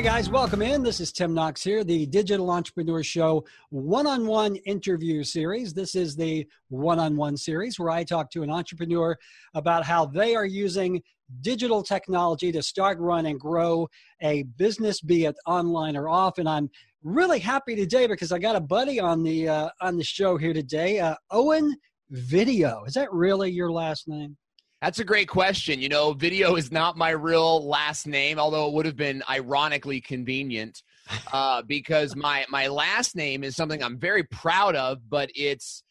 guys, welcome in. This is Tim Knox here, the Digital Entrepreneur Show one-on-one interview series. This is the one-on-one series where I talk to an entrepreneur about how they are using digital technology to start, run, and grow a business, be it online or off. And I'm really happy today because I got a buddy on the show here today, Owen Video. Is that really your last name? That's a great question. You know, Video is not my real last name, although it would have been ironically convenient because my last name is something I'm very proud of, but it's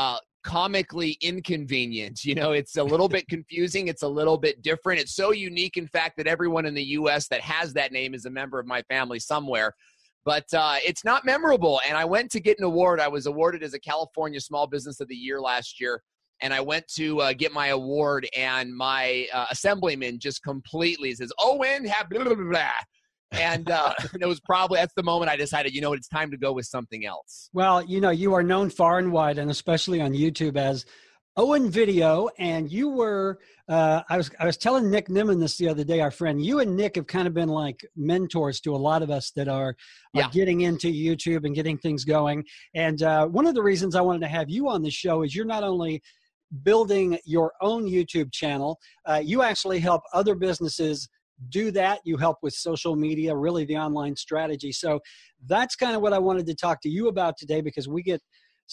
comically inconvenient. You know, it's a little bit confusing. It's a little bit different. It's so unique, in fact, that everyone in the U.S. that has that name is a member of my family somewhere. But it's not memorable. And I went to get an award. I was awarded as a California Small Business of the Year last year. And I went to get my award, and my assemblyman just completely says, "Owen, have blah, blah, blah, blah." And it was that's the moment I decided, you know what, it's time to go with something else. Well, you know, you are known far and wide, and especially on YouTube, as Owen Video. And you were, I was telling Nick Nimmin this the other day, our friend. You and Nick have kind of been like mentors to a lot of us that are getting into YouTube and getting things going. And one of the reasons I wanted to have you on the show is you're not only building your own YouTube channel, you actually help other businesses do that. You help with social media, really the online strategy. So that's kind of what I wanted to talk to you about today, because we get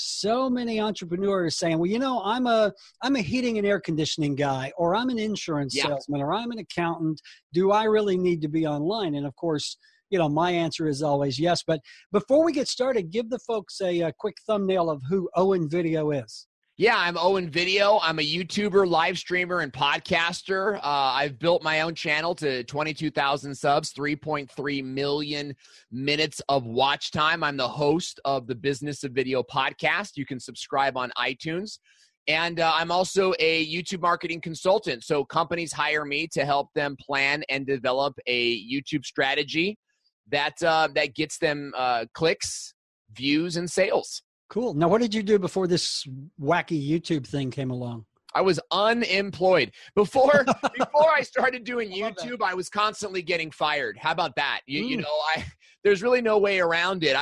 so many entrepreneurs saying, well, you know, I'm a heating and air conditioning guy, or I'm an insurance salesman, or I'm an accountant. Do I really need to be online? And of course, you know, my answer is always yes. But before we get started, give the folks a quick thumbnail of who Owen Video is. Yeah, I'm Owen Video. I'm a YouTuber, live streamer, and podcaster. I've built my own channel to 22,000 subs, 3.3 million minutes of watch time. I'm the host of the Business of Video podcast. You can subscribe on iTunes. And I'm also a YouTube marketing consultant. So companies hire me to help them plan and develop a YouTube strategy that gets them clicks, views, and sales. Cool. Now, what did you do before this wacky YouTube thing came along? I was unemployed. Before I started doing YouTube, I was constantly getting fired. How about that? You know, there's really no way around it.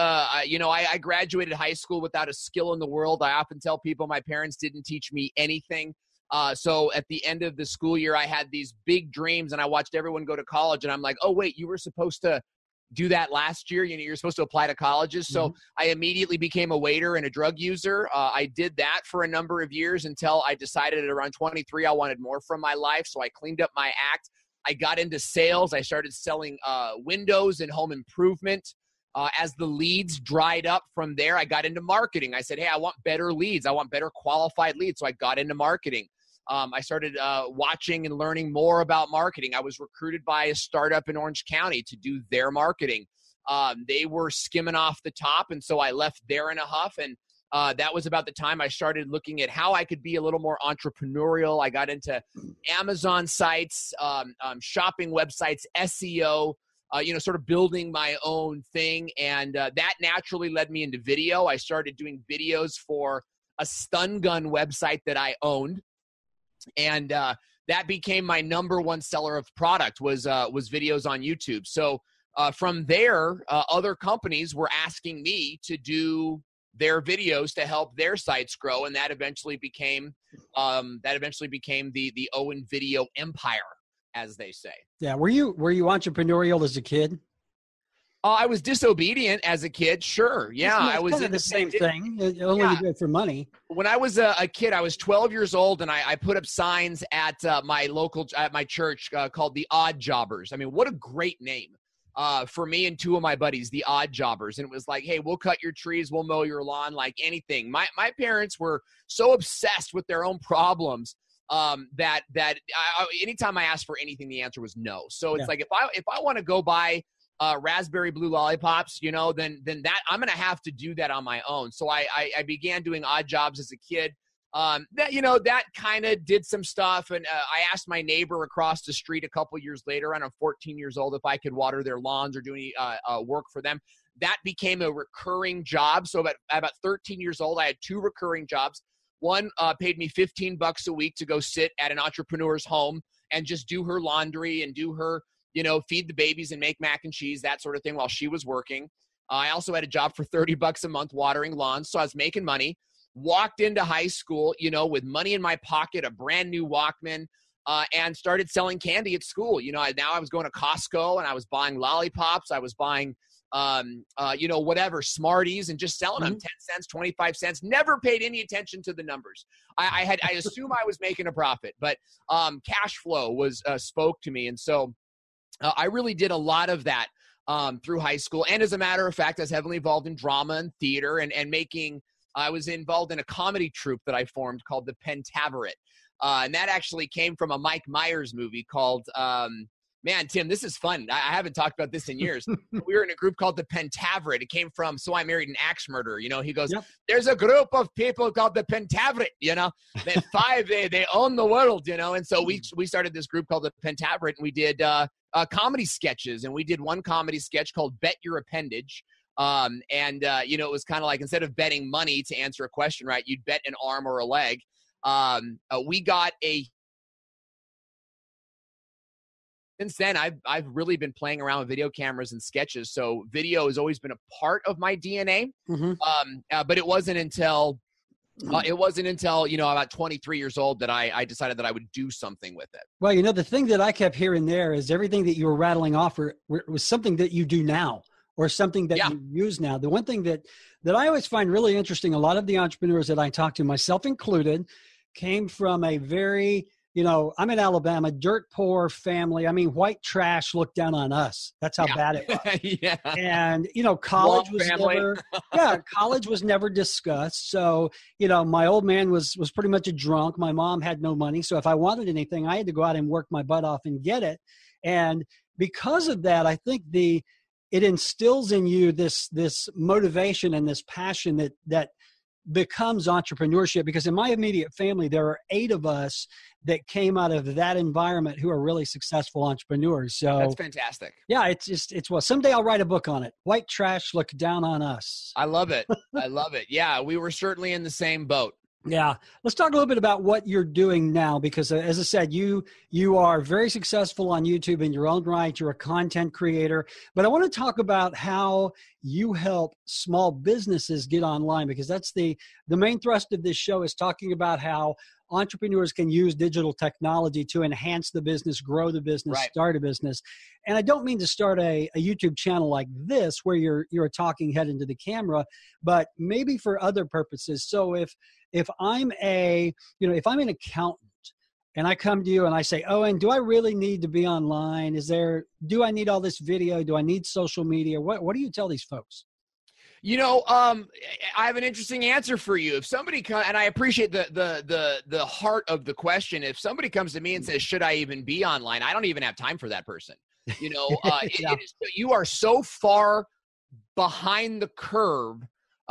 I graduated high school without a skill in the world. I often tell people my parents didn't teach me anything. So at the end of the school year, I had these big dreams, and I watched everyone go to college, and I'm like, oh, wait, you were supposed to do that last year. You know, you're supposed to apply to colleges. So I immediately became a waiter and a drug user. I did that for a number of years until I decided at around 23 I wanted more from my life. So I cleaned up my act. I got into sales. I started selling windows and home improvement. As the leads dried up from there, I got into marketing. I said, hey, I want better leads. I want better qualified leads. So I got into marketing. I started watching and learning more about marketing. I was recruited by a startup in Orange County to do their marketing. They were skimming off the top, and so I left there in a huff. And that was about the time I started looking at how I could be a little more entrepreneurial. I got into Amazon sites, shopping websites, SEO, sort of building my own thing. And that naturally led me into video. I started doing videos for a stun gun website that I owned. And that became my number one seller of product was videos on YouTube. So from there, other companies were asking me to do their videos to help their sites grow, and that eventually became the Owen Video empire, as they say. Yeah, were you entrepreneurial as a kid? I was disobedient as a kid, sure. Yeah, I was in the same thing. Only you do it for money. When I was a kid, I was 12 years old, and I put up signs at my church called the Odd Jobbers. I mean, what a great name for me and two of my buddies, the Odd Jobbers. And it was like, hey, we'll cut your trees, we'll mow your lawn, like anything. My parents were so obsessed with their own problems that anytime I asked for anything, the answer was no. So it's like if I want to go buy raspberry blue lollipops, you know, then that I'm going to have to do that on my own. So I began doing odd jobs as a kid. That kind of did some stuff. And I asked my neighbor across the street a couple years later, and I'm 14 years old, if I could water their lawns or do any work for them. That became a recurring job. So about 13 years old, I had two recurring jobs. One paid me $15 a week to go sit at an entrepreneur's home and just do her laundry and do her feed the babies and make mac and cheese, that sort of thing while she was working. I also had a job for $30 a month watering lawns. So I was making money, walked into high school, with money in my pocket, a brand new Walkman, and started selling candy at school. Now I was going to Costco and I was buying lollipops. I was buying, whatever, Smarties, and just selling them 10 cents, 25 cents, never paid any attention to the numbers. I assume I was making a profit, but cash flow was spoke to me. And so I really did a lot of that through high school. And as a matter of fact, I was heavily involved in drama and theater and I was involved in a comedy troupe that I formed called the Pentaveret. And that actually came from a Mike Myers movie called, man, Tim, this is fun. I haven't talked about this in years. We were in a group called the Pentaveret. It came from So I Married an Axe Murderer. He goes, there's a group of people called the Pentaveret, they own the world, And so we started this group called the Pentaveret, and we did comedy sketches. And we did one comedy sketch called Bet Your Appendage. It was kind of like, instead of betting money to answer a question, right, you'd bet an arm or a leg. We got since then, I've really been playing around with video cameras and sketches. So video has always been a part of my DNA. But it wasn't until about 23 years old that I decided that I would do something with it. Well, the thing that I kept hearing there is everything that you were rattling off was something that you do now, or something that you use now. The one thing that I always find really interesting, a lot of the entrepreneurs that I talk to, myself included, came from a very, I'm in Alabama, dirt poor family. I mean, white trash looked down on us. That's how bad it was. And, college was never discussed. So, my old man was pretty much a drunk. My mom had no money. So if I wanted anything, I had to go out and work my butt off and get it. And because of that, I think it instills in you this motivation and this passion that becomes entrepreneurship. Because in my immediate family, there are 8 of us that came out of that environment who are really successful entrepreneurs. So that's fantastic. Yeah, it's well, someday I'll write a book on it. White trash look down on us. I love it. I love it. Yeah, we were certainly in the same boat. Yeah. Let's talk a little bit about what you're doing now, because as I said, you are very successful on YouTube in your own right. You're a content creator, but I want to talk about how you help small businesses get online, because that's the main thrust of this show, is talking about how entrepreneurs can use digital technology to enhance the business, grow the business, start a business. And I don't mean to start a YouTube channel like this where you're a talking head into the camera, but maybe for other purposes. So if I'm if I'm an accountant and I come to you and I say, Owen, do I really need to be online? Do I need all this video? Do I need social media? What do you tell these folks? I have an interesting answer for you. If somebody and I appreciate the heart of the question. If somebody comes to me and says, should I even be online? I don't even have time for that person. You are so far behind the curve,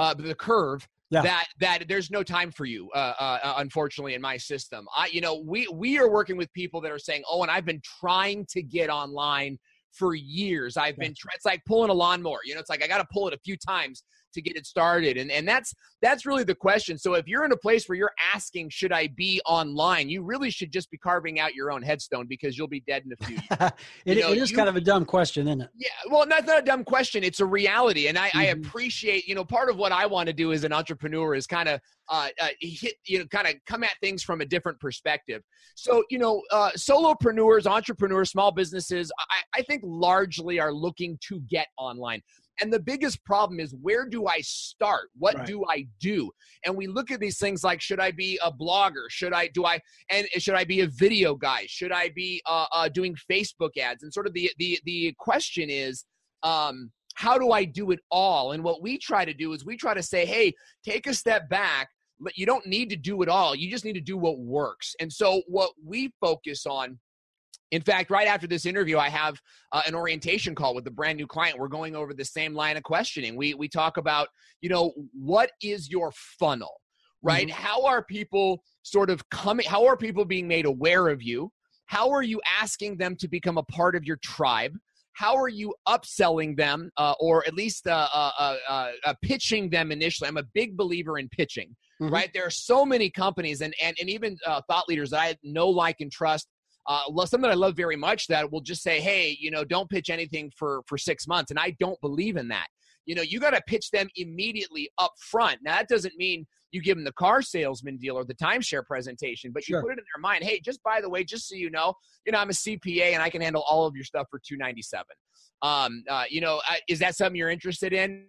that there's no time for you, unfortunately, in my system. We are working with people that are saying, oh, and I've been trying to get online for years. It's like pulling a lawnmower. It's like I got to pull it a few times to get it started. And that's really the question. So if you're in a place where you're asking, should I be online? You really should just be carving out your own headstone, because you'll be dead in a few years. It is kind of a dumb question, isn't it? Yeah. Well, that's not a dumb question. It's a reality. And I appreciate, part of what I want to do as an entrepreneur is kind of kind of come at things from a different perspective. So, solopreneurs, entrepreneurs, small businesses, I think largely are looking to get online. And the biggest problem is, where do I start? What do I do? And we look at these things like, should I be a blogger? Should I be a video guy? Should I be doing Facebook ads? And sort of the question is, how do I do it all? And what we try to do is we try to say, hey, take a step back. But you don't need to do it all. You just need to do what works. And so what we focus on, in fact, right after this interview, I have an orientation call with a brand new client. We're going over the same line of questioning. We talk about, what is your funnel, right? How are people how are people being made aware of you? How are you asking them to become a part of your tribe? How are you upselling them, or at least pitching them initially? I'm a big believer in pitching, right? There are so many companies and even thought leaders that I know, like, and trust Something that I love very much that will just say, hey, don't pitch anything for 6 months. And I don't believe in that. You got to pitch them immediately up front. Now, that doesn't mean you give them the car salesman deal or the timeshare presentation, but you put it in their mind, hey, just by the way, just so I'm a CPA and I can handle all of your stuff for $297. Is that something you're interested in?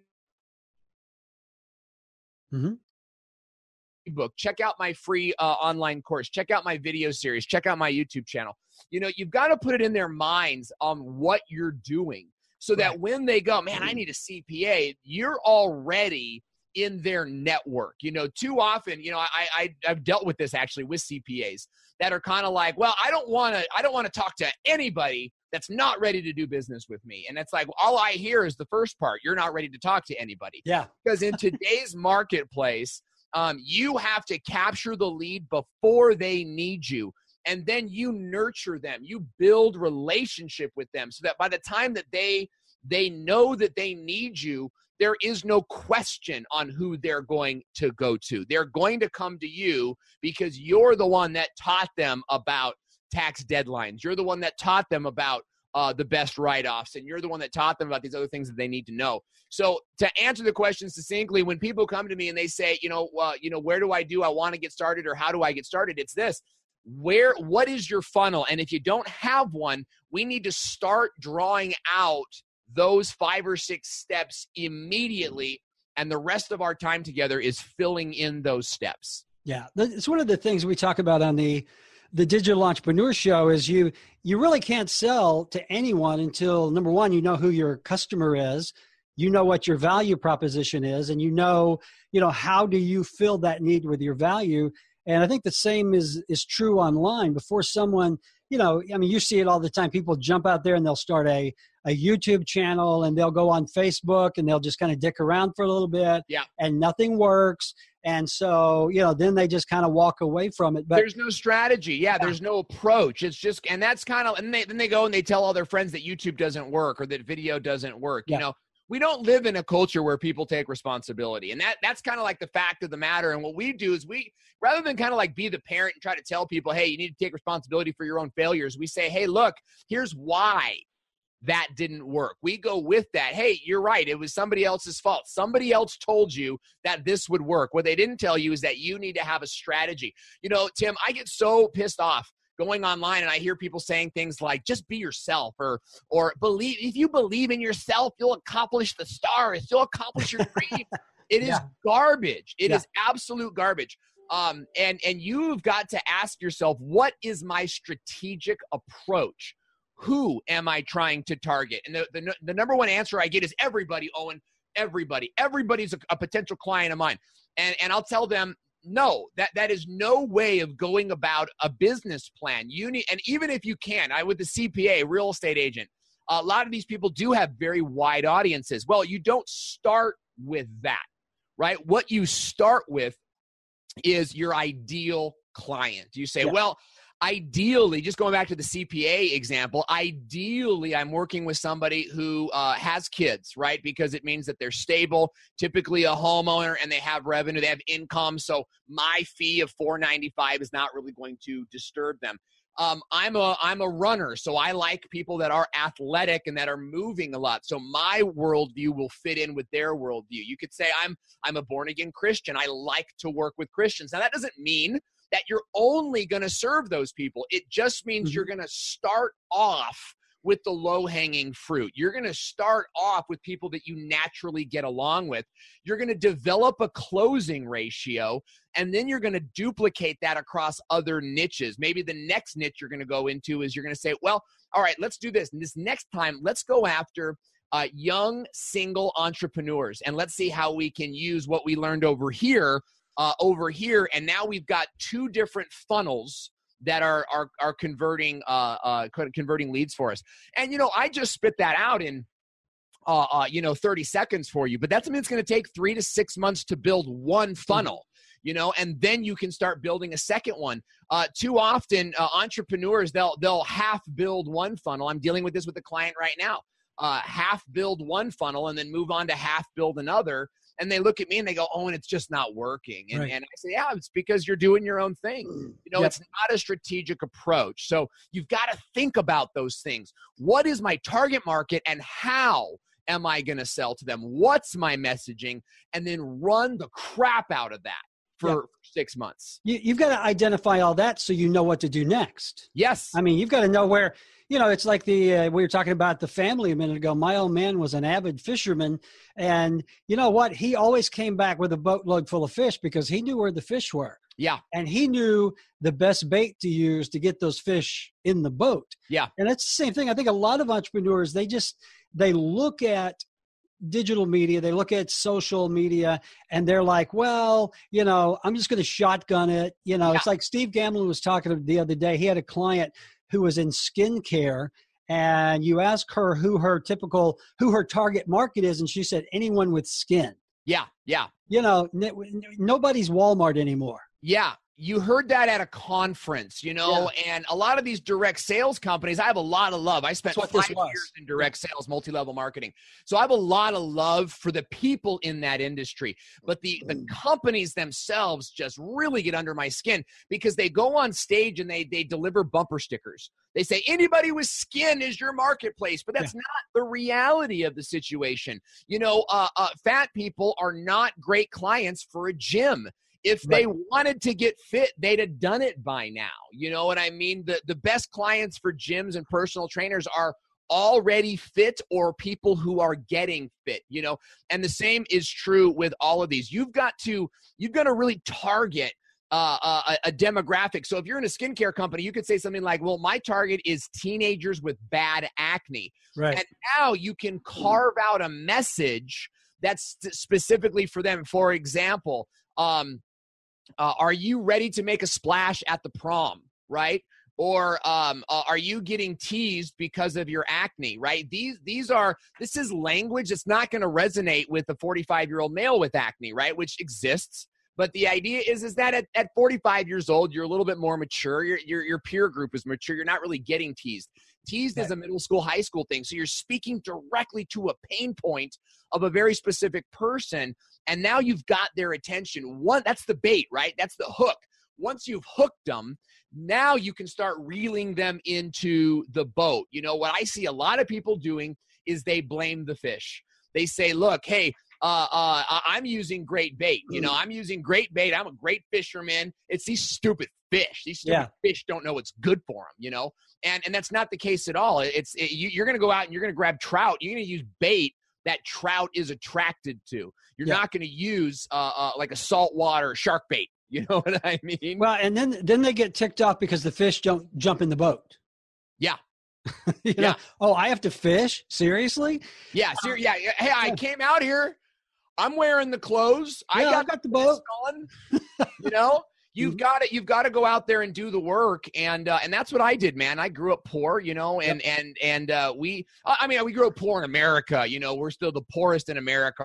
Mm-hmm. Book. Check out my free online course. Check out my video series. Check out my YouTube channel. You've got to put it in their minds on what you're doing so that when they go, man, I need a CPA, you're already in their network. Too often, I've dealt with this actually with CPAs that are kind of like, well, I don't want to talk to anybody that's not ready to do business with me. And it's like, all I hear is the first part. You're not ready to talk to anybody. Yeah. Because in today's marketplace, you have to capture the lead before they need you. And then you nurture them. You build relationship with them so that by the time that they know that they need you, there is no question on who they're going to go to. They're going to come to you because you're the one that taught them about tax deadlines. You're the one that taught them about the best write-offs, and you're the one that taught them about these other things that they need to know. So to answer the question succinctly, when people come to me and they say, where do I want to get started, or how do I get started? It's this. What is your funnel? And if you don't have one, we need to start drawing out those 5 or 6 steps immediately. And the rest of our time together is filling in those steps. Yeah. It's one of the things we talk about on the Digital Entrepreneur Show is you really can't sell to anyone until, number one, you know who your customer is, you know what your value proposition is, and you know, how do you fill that need with your value. And I think the same is true online. Before someone, you see it all the time. People jump out there and they'll start a YouTube channel, and they'll go on Facebook, and they'll just kind of dick around for a little bit, and nothing works. And so, then they just kind of walk away from it. But there's no strategy. Yeah, there's no approach. It's just, and that's kind of, and then they go and they tell all their friends that YouTube doesn't work or that video doesn't work. We don't live in a culture where people take responsibility. And that's kind of like the fact of the matter. And what we do is rather than kind of like be the parent and try to tell people, hey, you need to take responsibility for your own failures, we say, hey, look, here's why that didn't work. We go with that. Hey, you're right. It was somebody else's fault. Somebody else told you that this would work. What they didn't tell you is that you need to have a strategy. Tim, I get so pissed off going online and I hear people saying things like, just be yourself, or believe. If you believe in yourself, you'll accomplish the stars. You'll accomplish your dream. It is garbage. It is absolute garbage. And you've got to ask yourself, what is my strategic approach? Who am I trying to target? And the number one answer I get is everybody, Owen. Everybody. Everybody's a potential client of mine. And I'll tell them, no, that is no way of going about a business plan. You need, and even if you can, with the CPA, real estate agent, a lot of these people do have very wide audiences. Well, you don't start with that, right? What you start with is your ideal client. You say, well, ideally, just going back to the CPA example, ideally, I'm working with somebody who has kids, right? Because it means that they're stable, typically a homeowner, and they have revenue, they have income. So my fee of $495 is not really going to disturb them. I'm a runner, so I like people that are athletic and that are moving a lot. So my worldview will fit in with their worldview. You could say I'm a born-again Christian. I like to work with Christians. Now, that doesn't mean that you're only going to serve those people. It just means you're going to start off with the low-hanging fruit. You're going to start off with people that you naturally get along with. You're going to develop a closing ratio, and then you're going to duplicate that across other niches. Maybe the next niche you're going to go into is you're going to say, well, all right, let's do this. And this next time, let's go after young single entrepreneurs, and let's see how we can use what we learned over here. And now we've got 2 different funnels that are converting leads for us. And I just spit that out in 30 seconds for you, but that's, I mean, it's going to take 3 to 6 months to build one funnel. And then you can start building a second one. Too often, entrepreneurs, they'll half build one funnel. I'm dealing with this with a client right now. Half build one funnel and then move on to half build another. and they look at me and they go, "Oh, and it's just not working." And, Right. and I say, "Yeah, it's because you're doing your own thing. You know, Yep. it's not a strategic approach. So you've got to think about those things. What is my target market and how am I going to sell to them? What's my messaging? And then run the crap out of that for 6 months." You've got to identify all that so you know what to do next. Yes. I mean, you've got to know where, it's like we were talking about the family a minute ago. My old man was an avid fisherman, and you know what? He always came back with a boatload full of fish because he knew where the fish were. Yeah. And he knew the best bait to use to get those fish in the boat. Yeah. And it's the same thing. I think a lot of entrepreneurs, they look at digital media, they look at social media, and they're like, well, I'm just going to shotgun it. It's like Steve Gamlin was talking the other day. He had a client who was in skincare, and you ask her who her target market is, and she said anyone with skin. Yeah. Yeah. Nobody's Walmart anymore. Yeah. You heard that at a conference, and a lot of these direct sales companies, I have a lot of love. I spent 5 years in direct sales, multi-level marketing. So I have a lot of love for the people in that industry. But the companies themselves just really get under my skin because they go on stage and they deliver bumper stickers. They say, anybody with skin is your marketplace, but that's not the reality of the situation. Fat people are not great clients for a gym. If they wanted to get fit, they'd have done it by now. You know what I mean? The best clients for gyms and personal trainers are already fit or people who are getting fit, and the same is true with all of these. You've got to really target a demographic. So if you're in a skincare company, you could say something like, well, my target is teenagers with bad acne. Right. And now you can carve out a message that's specifically for them. For example, are you ready to make a splash at the prom, right? Or are you getting teased because of your acne, right? This is language that's not going to resonate with a 45-year-old male with acne, right? Which exists. But the idea is that at 45 years old, you're a little bit more mature. Your peer group is mature. You're not really getting teased. Teased is a middle school, high school thing. So you're speaking directly to a pain point of a very specific person. And now you've got their attention. That's the bait, right? That's the hook. Once you've hooked them, now you can start reeling them into the boat. What I see a lot of people doing is they blame the fish. They say, look, hey, I'm using great bait. I'm using great bait. I'm a great fisherman. It's these stupid fish. These stupid fish don't know what's good for them, and that's not the case at all. You're going to go out and you're going to grab trout. You're going to use bait that trout is attracted to. You're not going to use like a saltwater shark bait. You know what I mean? Well, and then they get ticked off because the fish don't jump in the boat. Yeah. Oh, I have to fish? Seriously? Yeah. Hey, I came out here. I'm wearing the clothes. I got the boat on. You've got to go out there and do the work, and that's what I did, man. I grew up poor, and we grew up poor in America. We're still the poorest in America.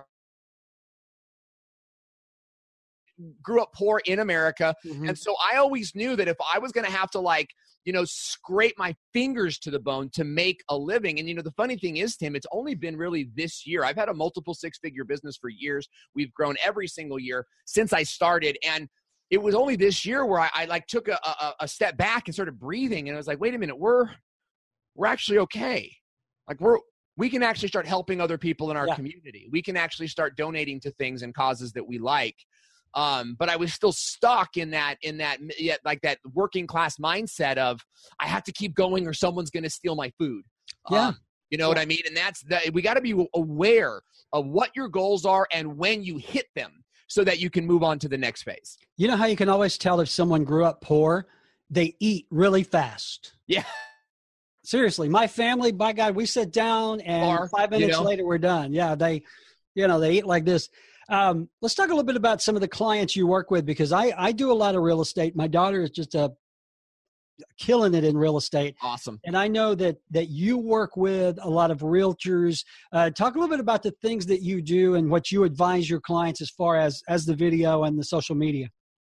Grew up poor in America, and so I always knew that if I was going to have to scrape my fingers to the bone to make a living. And, the funny thing is, Tim, it's only been really this year. I've had a multiple 6-figure business for years. We've grown every single year since I started. And it was only this year where I took a step back and started breathing. And I was like, wait a minute, we're actually okay. We can actually start helping other people in our community. We can actually start donating to things and causes that we like. But I was still stuck in that working class mindset of I have to keep going or someone's going to steal my food. You know what I mean? And we got to be aware of what your goals are and when you hit them so that you can move on to the next phase. You know how you can always tell if someone grew up poor? They eat really fast. Yeah. Seriously, my family, by God, we sit down and 5 minutes later we're done. Yeah, they eat like this. Let's talk a little bit about some of the clients you work with, because I do a lot of real estate. My daughter is just killing it in real estate. Awesome. And I know that you work with a lot of realtors. Talk a little bit about the things that you do and what you advise your clients as far as the video and the social media.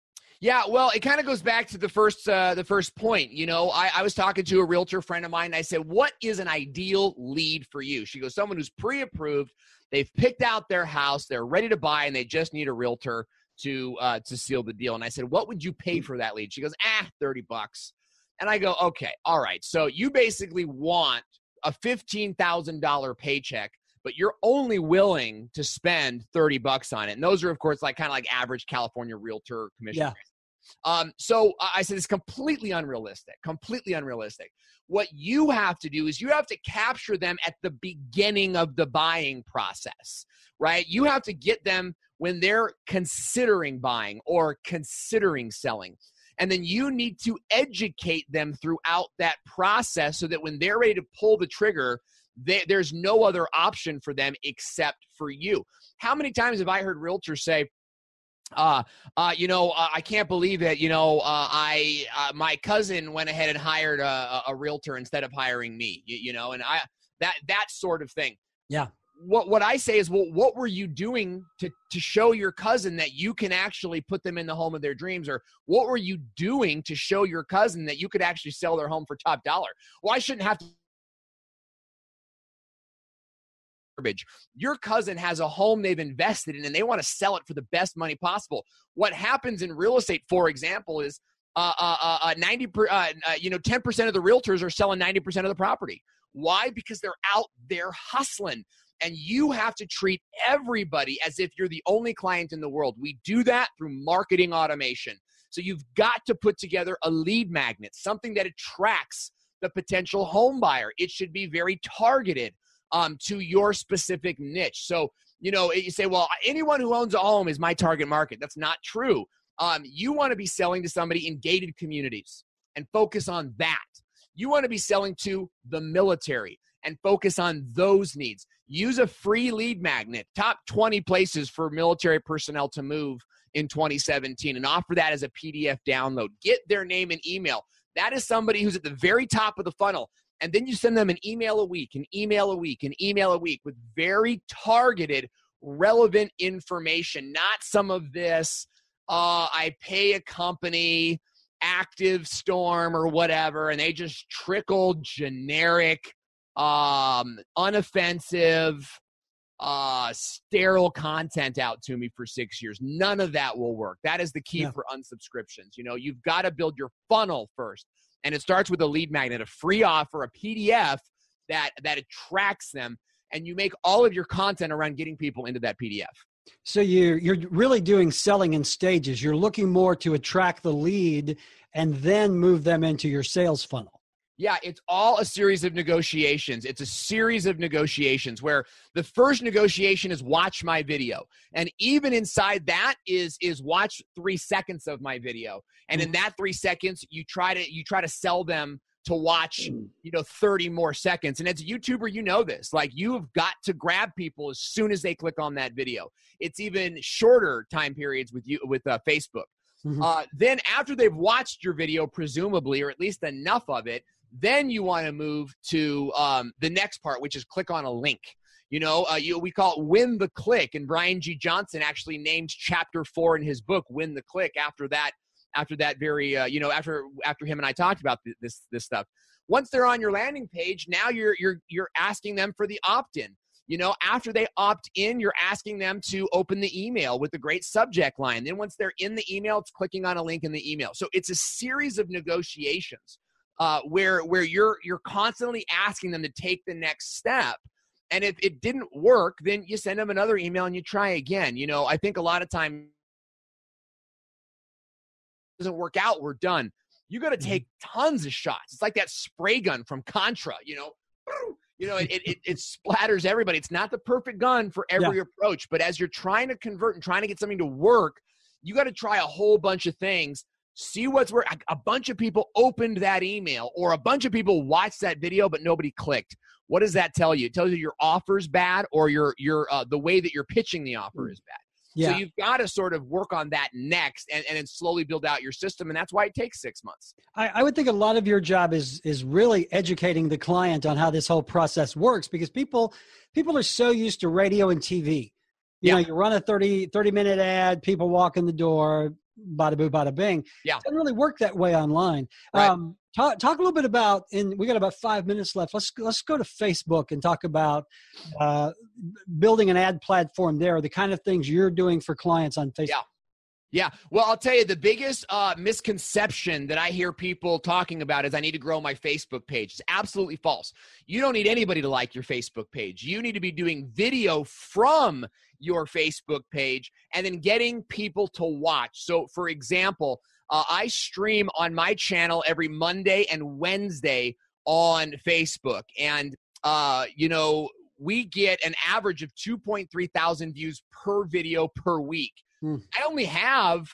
Yeah, well, it kind of goes back to the first point. You know, I was talking to a realtor friend of mine, and I said, what is an ideal lead for you? She goes, someone who's pre-approved, they've picked out their house, they're ready to buy, and they just need a realtor to seal the deal. And I said, what would you pay for that lead? She goes, $30. And I go, okay, all right. So you basically want a $15,000 paycheck, but you're only willing to spend $30 on it. And those are, of course, like kind of like average California realtor commission. Yeah. So I said, it's completely unrealistic, What you have to do is you have to capture them at the beginning of the buying process, right? You have to get them when they're considering buying or considering selling. And then you need to educate them throughout that process so that when they're ready to pull the trigger, there's no other option for them except for you. How many times have I heard realtors say, I can't believe it. My cousin went ahead and hired a realtor instead of hiring me, and that sort of thing. Yeah. What I say is, well, what were you doing to show your cousin that you can actually put them in the home of their dreams? Or what were you doing to show your cousin that you could actually sell their home for top dollar? Well, I shouldn't have to. Your cousin has a home they've invested in and they want to sell it for the best money possible. What happens in real estate, for example, is 10% of the realtors are selling 90% of the property. Why? Because they're out there hustling. And you have to treat everybody as if you're the only client in the world. We do that through marketing automation. So you've got to put together a lead magnet, something that attracts the potential home buyer. It should be very targeted to your specific niche. So, you say, well, anyone who owns a home is my target market. That's not true. You want to be selling to somebody in gated communities and focus on that. You want to be selling to the military and focus on those needs. Use a free lead magnet, top 20 places for military personnel to move in 2017, and offer that as a PDF download. Get their name and email. That is somebody who's at the very top of the funnel. And then you send them an email a week, an email a week, an email a week with very targeted, relevant information, not some of this, I pay a company, Active Storm or whatever, and they just trickle generic, unoffensive, sterile content out to me for 6 years. None of that will work. That is the key for unsubscriptions. You've got to build your funnel first. And it starts with a lead magnet, a free offer, a PDF that attracts them. And you make all of your content around getting people into that PDF. So you're really doing selling in stages. You're looking more to attract the lead and then move them into your sales funnel. Yeah, it's all a series of negotiations. It's a series of negotiations where the first negotiation is watch my video. And even inside that is watch 3 seconds of my video. And in that 3 seconds, you try to sell them to watch, 30 more seconds. And as a YouTuber, you know this. Like, you've got to grab people as soon as they click on that video. It's even shorter time periods with Facebook. Mm-hmm. Then after they've watched your video, presumably, or at least enough of it, then you want to move to the next part, which is click on a link. We call it win the click. And Brian G. Johnson actually named chapter 4 in his book, Win the Click, after that very, after him and I talked about this stuff. Once they're on your landing page, now you're asking them for the opt-in. After they opt in, you're asking them to open the email with a great subject line. Then once they're in the email, it's clicking on a link in the email. So it's a series of negotiations where you're constantly asking them to take the next step. And if it didn't work, then you send them another email and you try again. I think a lot of time doesn't work out, we're done. You got to take tons of shots. It's like that spray gun from Contra, it splatters everybody. It's not the perfect gun for every approach, but as you're trying to convert and trying to get something to work, you got to try a whole bunch of things. See what's where a bunch of people opened that email, or a bunch of people watched that video, but nobody clicked. What does that tell you? It tells you your offer's bad, or your the way that you're pitching the offer is bad. Yeah. So you've got to sort of work on that next and then slowly build out your system. And that's why it takes 6 months. I would think a lot of your job is really educating the client on how this whole process works, because people are so used to radio and TV. You run a 30-minute ad, people walk in the door, bada boo, bada bing. Yeah. It doesn't really work that way online. Right. Talk a little bit about, and we got about 5 minutes left. Let's go to Facebook and talk about building an ad platform there, the kind of things you're doing for clients on Facebook. Yeah. Yeah. Well, I'll tell you, the biggest misconception that I hear people talking about is I need to grow my Facebook page. It's absolutely false. You don't need anybody to like your Facebook page. You need to be doing video from your Facebook page and then getting people to watch. So, for example, I stream on my channel every Monday and Wednesday on Facebook. And, we get an average of 2.3 thousand views per video per week. I only have,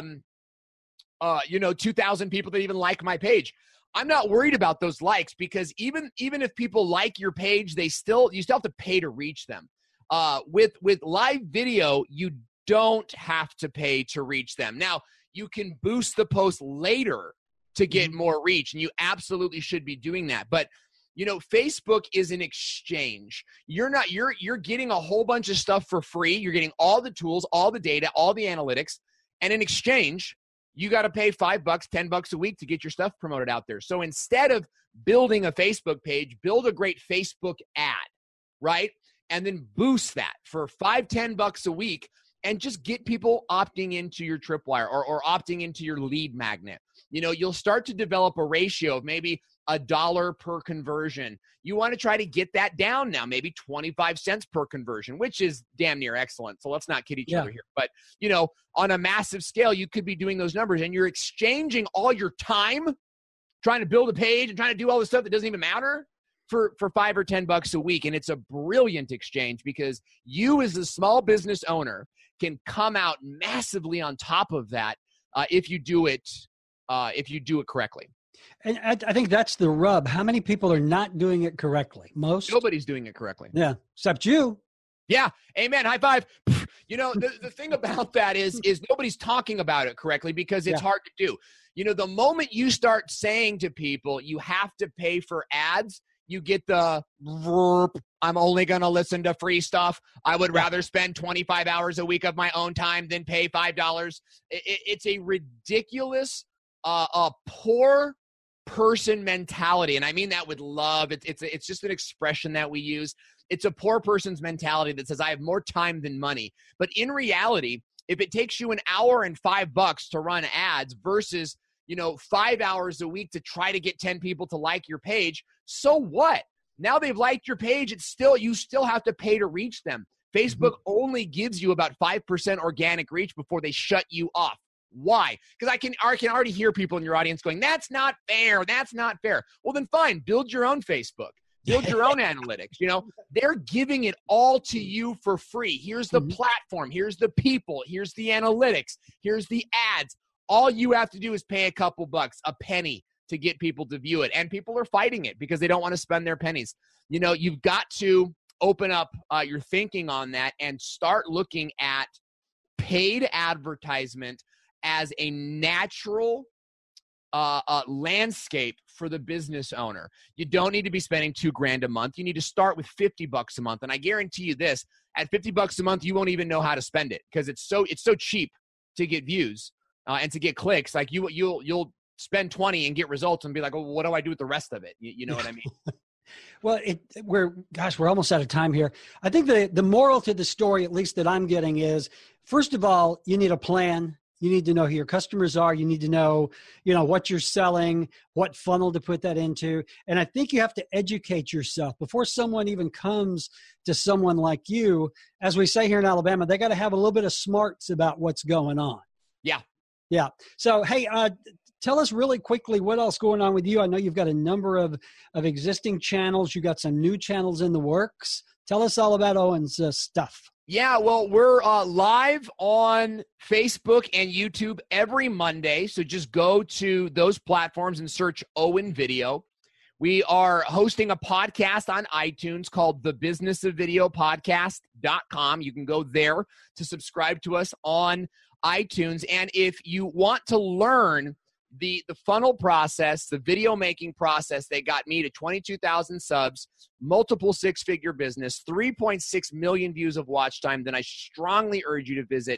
2,000 people that even like my page. I'm not worried about those likes because even if people like your page, you still have to pay to reach them. With live video, you don't have to pay to reach them. Now, you can boost the post later to get more reach, and you absolutely should be doing that. But Facebook is an exchange. You're getting a whole bunch of stuff for free. You're getting all the tools, all the data, all the analytics. And in exchange, you got to pay $5, $10 a week to get your stuff promoted out there. So instead of building a Facebook page, build a great Facebook ad, right? And then boost that for $5, $10 a week and just get people opting into your tripwire or opting into your lead magnet. You'll start to develop a ratio of maybe $1 per conversion. You want to try to get that down now, maybe 25 cents per conversion, which is damn near excellent. So let's not kid each other here. But, on a massive scale, you could be doing those numbers and you're exchanging all your time trying to build a page and trying to do all this stuff that doesn't even matter for $5 or $10 a week. And it's a brilliant exchange because you as a small business owner can come out massively on top of that if you do it correctly. And I think that's the rub. How many people are not doing it correctly? Most? Nobody's doing it correctly. Yeah, except you. Yeah. Amen. High five. The thing about that is nobody's talking about it correctly because it's hard to do. The moment you start saying to people, you have to pay for ads, you get the, I'm only going to listen to free stuff. I would rather spend 25 hours a week of my own time than pay $5. It's a ridiculous, poor person mentality. And I mean that with love. It's just an expression that we use. It's a poor person's mentality that says, I have more time than money. But in reality, if it takes you an hour and $5 to run ads versus, 5 hours a week to try to get 10 people to like your page, so what? Now they've liked your page. You still have to pay to reach them. Facebook only gives you about 5% organic reach before they shut you off. Why? Because I can already hear people in your audience going, that's not fair. That's not fair. Well, then fine. Build your own Facebook. Build your own analytics. They're giving it all to you for free. Here's the platform. Here's the people. Here's the analytics. Here's the ads. All you have to do is pay a couple bucks, a penny to get people to view it. And people are fighting it because they don't want to spend their pennies. You've got to open up your thinking on that and start looking at paid advertisement as a natural landscape for the business owner. You don't need to be spending $2,000 a month. You need to start with $50 a month. And I guarantee you this, at $50 a month, you won't even know how to spend it because it's so cheap to get views and to get clicks. Like you'll spend 20 and get results and be like, oh, what do I do with the rest of it? You know what I mean? Well, we're almost out of time here. I think the moral to the story, at least that I'm getting, is, first of all, you need a plan. You need to know who your customers are. You need to know, what you're selling, what funnel to put that into. And I think you have to educate yourself before someone even comes to someone like you. As we say here in Alabama, they got to have a little bit of smarts about what's going on. Yeah. Yeah. So, hey, tell us really quickly what else going on with you. I know you've got a number of existing channels. You got some new channels in the works. Tell us all about Owen's stuff. Yeah, well, we're live on Facebook and YouTube every Monday. So just go to those platforms and search Owen Video. We are hosting a podcast on iTunes called the Business of Video Podcast.com. You can go there to subscribe to us on iTunes. And if you want to learn the funnel process, the video making process that got me to 22,000 subs, multiple six-figure business, 3.6 million views of watch time, then I strongly urge you to visit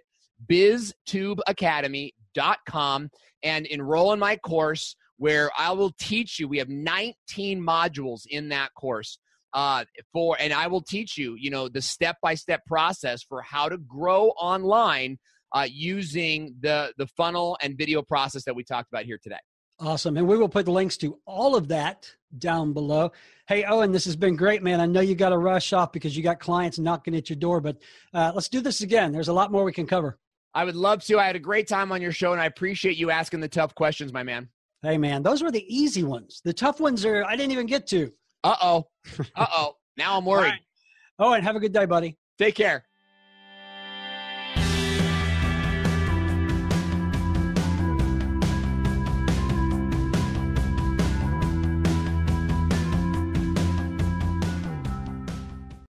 biztubeacademy.com and enroll in my course where I will teach you. We have 19 modules in that course. And I will teach you, the step-by-step process for how to grow online using the funnel and video process that we talked about here today. Awesome. And we will put links to all of that down below. Hey, Owen, this has been great, man. I know you got to rush off because you got clients knocking at your door, but let's do this again. There's a lot more we can cover. I would love to. I had a great time on your show, and I appreciate you asking the tough questions, my man. Hey, man, those were the easy ones. The tough ones I didn't even get to. Uh-oh. Now I'm worried. Right. Owen, have a good day, buddy. Take care.